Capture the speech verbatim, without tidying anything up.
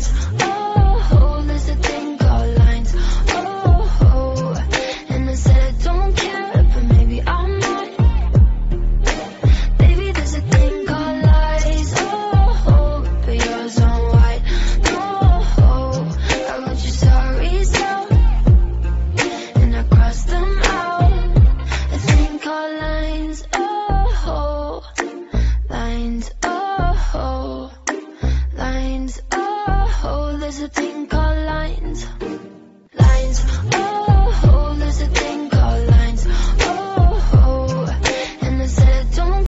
lines. Oh, there's a thing called lines. Oh, and I said I don't care, but maybe I might. Baby, there's a thing called lies. Oh, but yours on white. No, I wrote you sorry so, and I crossed them out. A thing called lines. Oh, lines. Oh, lines. Oh, there's a thing called lines. Lines. Oh.